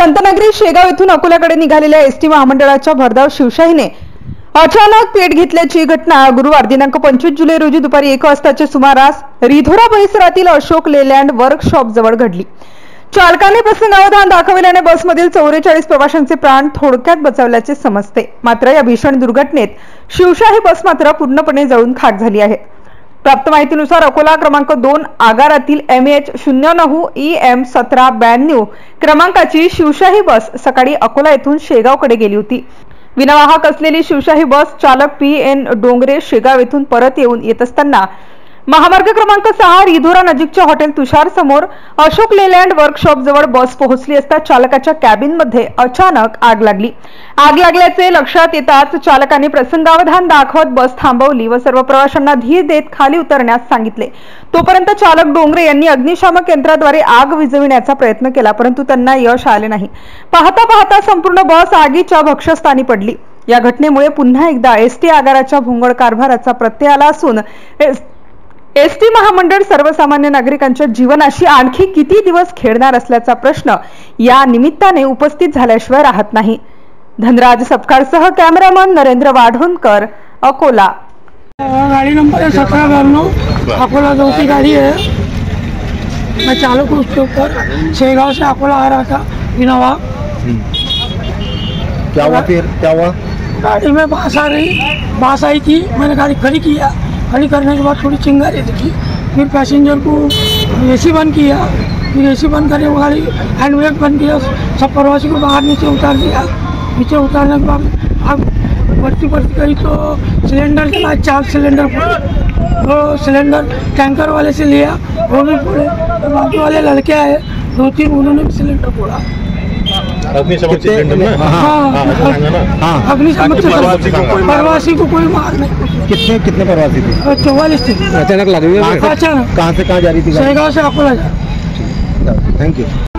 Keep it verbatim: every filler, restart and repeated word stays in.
संतनगरी शेगाव येथून अकोल्याकडे निघालेल्या एसटी महामंडळाच्या भरधाव शिवशाहीने अचानक पेट घेतल्याची घटना गुरुवार दिनांक पंचवीस जुलै रोजी दुपारी एक वाजताच्या सुमारास रिधोरा परिसरातील अशोक लेलँड वर्कशॉप जवळ घडली। चालकाने प्रसंगावधान दाखविल्याने बसमधील चौवेचाळीस प्रवाशांचे प्राण थोडक्यात बचावल्याचे समजते। मात्र या भीषण दुर्घटनेत शिवशाही बस मात्र पूर्णपणे जळून खाक झाली आहे। प्राप्त माहितीनुसार अकोला क्रमांक दोन आगारातील एम एच शून्य नऊ ई एम सतरा ब्याण्णव क्रमांकाची शिवशाही बस सकाळी अकोला येथून शेगावकडे गेली होती। विनावाहक असलेली शिवशाही बस चालक पी एन डोंगरे शेगाव येथून परत येऊन येत असताना महामार्ग क्रमांक सहा रिधोरा नजीकच्या हॉटेल तुषार समोर अशोक लेलँड वर्कशॉप जवळ बस पोहोचली असता चालकाच्या कॅबिन मध्ये अचानक आग लागली। आग लागल्याचे लक्षात येताच चालकाने प्रसंगावधान दाखवत बस थांबवली व सर्व प्रवाशांना धीर देत खाली उतरण्यास सांगितले। तोपर्यंत चालक डोंगरे यांनी अग्निशामक यंत्राद्वारे आग विझविण्याचा प्रयत्न केला, परंतु त्यांना यश आले नाही। पाहता पाहता संपूर्ण बस आगीच्या भक्ष्यस्थानी पडली। या घटनेमुळे पुन्हा एकदा एसटी आगाराच्या भोंगळ कारभाराचा प्रत्यय आला असून एसटी महामंडळ सर्वसामान्य नागरिकांच्या जीवनाशी आणखी किती दिवस खेळणार असल्याचा प्रश्न या निमित्ताने उपस्थित झाल्याशिवाय राहत नाही। धनराज सपकाळसह कॅमेरामन नरेंद्र वाढोणकर, अकोला। गाड़ी नंबर है सत्रह बयानवे, अकोला दो की गाड़ी है। मैं चालक हूँ उसके ऊपर, शेगांव से अकोला आ रहा था इनोवा। क्या हुआ फिर क्या हुआ? गाड़ी में बास आ रही बास आई थी, मैंने गाड़ी खड़ी किया। खड़ी करने के बाद थोड़ी चिंगारी दिखी, फिर पैसेंजर को एसी बंद किया, फिर एसी बंद करके गाड़ी हैंड ब्रेक बंद किया, सब प्रवासी को बाहर नीचे उतार दिया। नीचे उतारने के बाद आग बढ़ती बढ़ती गई तो सिलेंडर के बाद चार सिलेंडर फोड़े। तो सिलेंडर टैंकर वाले से लिया, वो भी फोड़े। तो बाकी वाले लड़के आए दो तीन, उन्होंने भी सिलेंडर फोड़ा। अग्निशामक सिलेंडर में हाँ, अग्निशामक से प्रवासी को कोई मार नहीं। कितने कितने प्रवासी थे? चौवालीस थे। अचानक लग गई? अचानक। कहाँ से कहाँ जा रही थी? शेगांव से अकोला जा रही थी। Thank you.